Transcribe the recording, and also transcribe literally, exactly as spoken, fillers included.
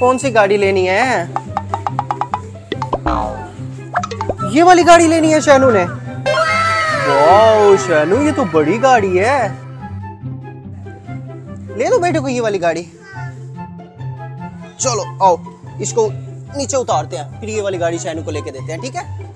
कौन सी गाड़ी लेनी है? ये वाली गाड़ी लेनी है शैनू ने। वाओ शैनू, ये तो बड़ी गाड़ी है। ले लो बेटे को ये वाली गाड़ी। चलो आओ, इसको नीचे उतारते हैं, फिर ये वाली गाड़ी शैनू को लेके देते हैं, ठीक है?